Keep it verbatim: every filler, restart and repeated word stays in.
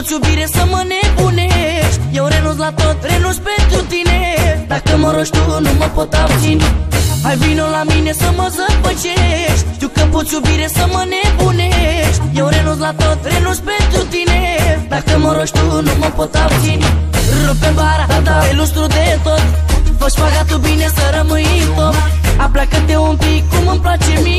poți iubire să mă nebunești. Eu renunț la tot, renunț pentru tine. Dacă mă rogi tu, nu mă pot abține. Hai vino la mine să mă zăpăcești. Știu că poți iubire să mă nebunești. Eu renunț la tot, renunț pentru tine. Dacă mă rogi tu, nu mă pot abține. Rupe bara, da, te lustru de tot. Fă-și pagatul bine să rămâi în top. Apleacă-te un pic cum îmi place mie.